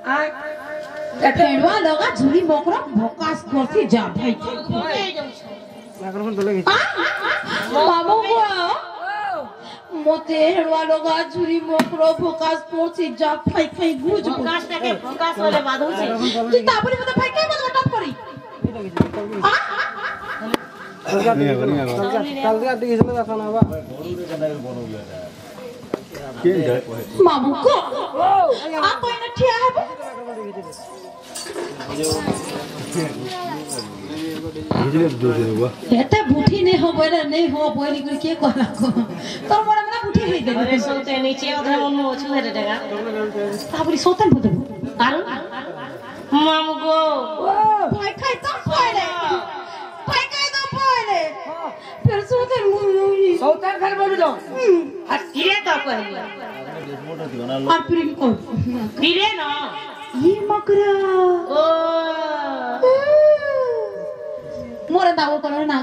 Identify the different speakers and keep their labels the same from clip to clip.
Speaker 1: फेड़वा लगा झुली मोकरा भोकास करती जा भाई मामू को मोते हेड़वा लगा झुली मोकरा भोकास करती जा भाई भाई गुज भोकास के भोकास वाले बात हो छै तू तापरी मत भाई के मत टप करी कल का डिस में खाना बा मामू को आ कोई न ठिया है एते बुठी नहीं हो बोले नहीं हो बोली कर के कहला को तोर मोरा मना बुठी हे दे अरे सोते नीचे उधर मन ओछु हे देगा ताबरी सोतन बुद आरो मामू को भाई खाई तो पहले भाई खाई तो पहले फिर सोतन सोतन घर बोल जाओ हटिए तो पहले और फिर को फिरे ना ये मकरा ओ मोरे दाव करो ना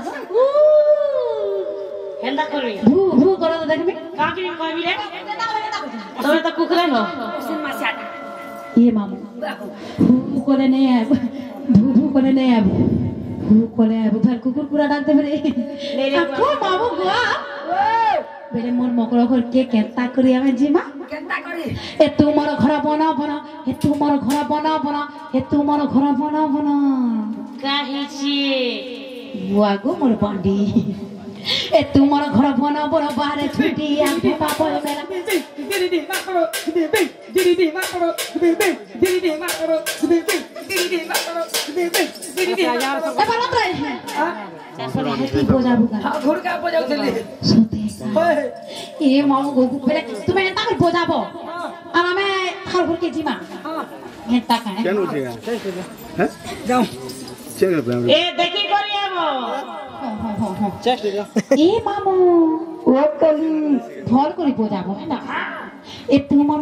Speaker 1: हेंदा करी भू भू करो तो देखबे का की कहबी रे तोरे तो कुकरा न ये मामू भू करे नहीं है भू करे नहीं है भू करे है फिर कुकुर पूरा डाक दे रे को मामू गोआ बेले मोर मकरा घर के केता करी आमे जीमा केता करी ए तू मोर घर बना बना ए तू मोर घर बना बना ए तू मोर घर बना बना काहे छी बुआगो मोर बांडी ए तू मोर घर बना बना बाहर छुटी आ पापा मेरा दीदी मा करो दीदी मा करो दीदी मा करो दीदी मा करो दीदी यार सब ए बना रहे हैं हां चार हेती बोजा बुगा घोड़ का बोजा चले सोते ए मामू गोगु पहले तुम्हें एता कर बोजाबो और हमें हर घर के जीमा हां हेता का केन उठेगा हैं जाओ चेक कर ए देखी करियाबो चेक ले ए मामू ओ कली भल करी बोजाबो है ना ए तुमर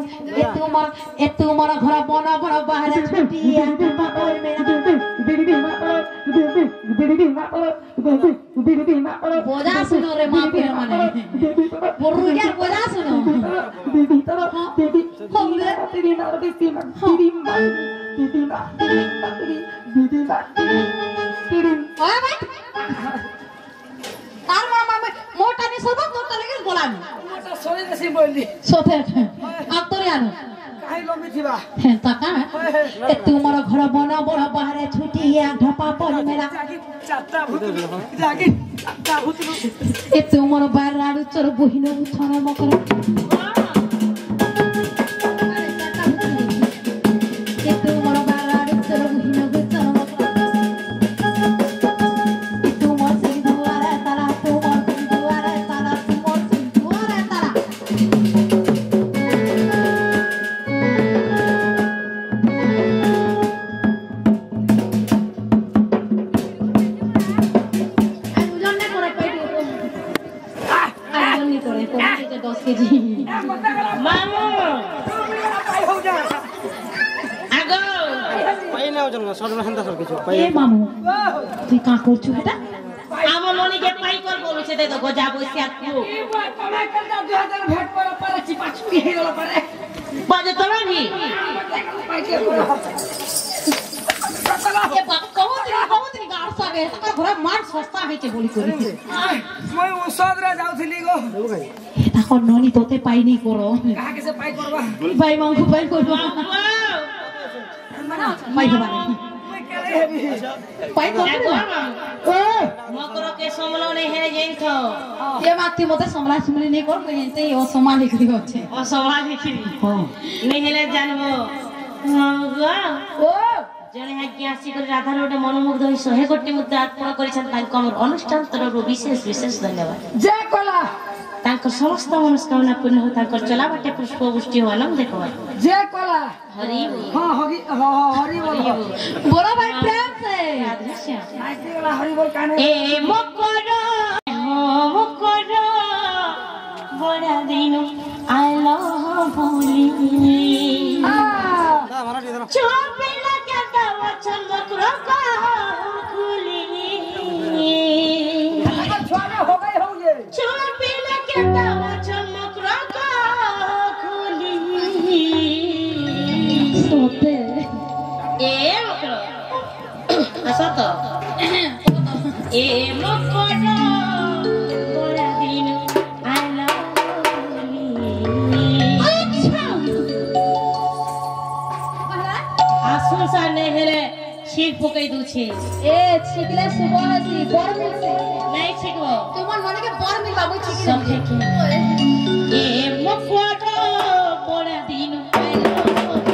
Speaker 1: घर बना बना बाहर छुटिया पापा मेरा दीदी मा बोजा सुनो रे मां पे माने बोरू यार बोजा सुनो दीदी तोरा दीदी हमरे दीदी ना दीदी मा दीदी ओए भाई तार मामा मोटा नहीं सोता मोटा लेकिन गोला मोटा सोने जैसे बोली सोते अब तो यार काहे लंबी थीबा है ता का ए तू मोर घर बना बड़ा बाहर छुटी है ढपा पर मेरा चाचा भूत जागी चाचा भूत ए तू मोर बाहर राडू चोर बहिनो छन मकर ए तू मोर बाहर राडू चोर बहिनो छन मकर ए तू मोर से दुआरे तारा तू मोर दुआरे तारा तू मोर दुआरे तारा मामू हो जा आगो पाई ना जन सर हंदा सर किछु पाई ए मामू तू का करछु बेटा आम लोनी के पाई कर बोलु छे दे तो गजा बसिया तू ए बा तमे कर जा 2000 भेट पर चिपा छुई हे गेलो परे बाजे तमे भी पाई के ए बाप बहुत गाड़ सागे तकर घर मार सस्ता है के बोली करी मैं ओ सदरा जाउथली गो ताको ननी तोते पाई नहीं करो कहा के से पाई करबा भाई मांगू पाई करबा पाई करबा पाई करबा ओ मकरो के समलो नहीं है जेन थो ये माती मते समला सुमली नहीं कर जेनते ओ समा लिखि गछे ओ समा लिखि हां नहीं हेले जानबो ओ जने हज्ञासी कर राधा रोड मनोमुग्ध होई 100 कोटी मुद्दा अर्पण करिसन तांको हमर अनुष्ठान तरु विशेष धन्यवाद जय कोला तांको समस्त मनस्कामना पूर्ण हो तांको चला बाटे पुष्प वृष्टि होलम देखो जय कोला हरि हां हरि बोल बोलो भाई प्रेम से नाइसे वाला हरि बोल काने ए मकरो बड़ा दिन आई लव बोली चोपेला के दावा चमक रखा खुली छोरे हो गए हो ये चोपेला के दावा चमक रखा खुली सोते ए मकरो आसा तो ए मकरो बोला दिन आई लव यू आसुन सा ने हेले छीक पकई दू छे
Speaker 2: ए छिकले सुबह हसी बर मिलसे
Speaker 1: नहीं छिकबो
Speaker 2: तुमन मने के बर मिलबा मु छिक
Speaker 1: सब के ए मकरो बोला दिन आई लव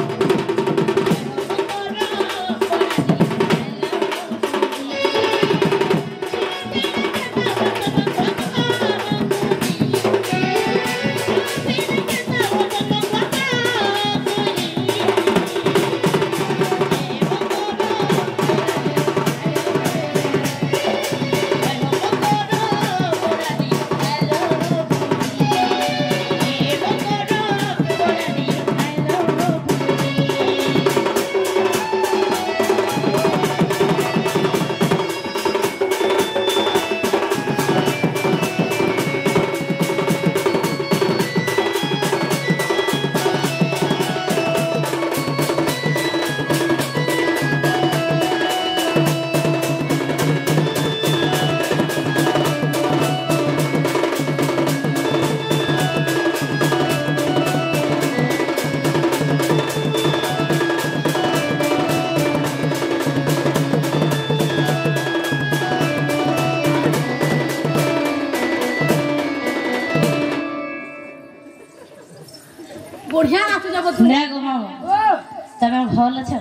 Speaker 2: बढ़िया नाचु जब
Speaker 1: ने गो मामा तमे भल छ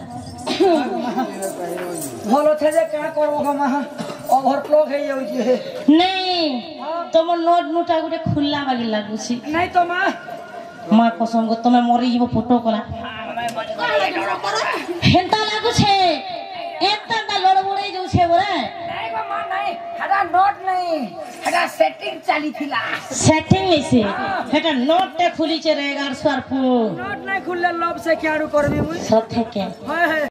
Speaker 3: भलो छे जे का करबो हम ओवरफ्लो हे जाउ जे
Speaker 1: नहीं तुम नोट नोटा गुटे खुल्ला बागी लागु छी
Speaker 3: नहीं तो मां
Speaker 1: कसम को तुमे मरी जीवो फोटो कला हेंता लागु छे एता ता लड़बड़े जो छे बोले
Speaker 3: नहीं गो मां नहीं हड़ा नोट नहीं हड़ा सेटिंग चाली थिला
Speaker 1: सेटिंग नहीं से हेटा नोट ते खुली छे रे 1100
Speaker 3: नोट नहीं खुलले लब से क्यारू करबी मुई
Speaker 1: सब थे के
Speaker 3: हाय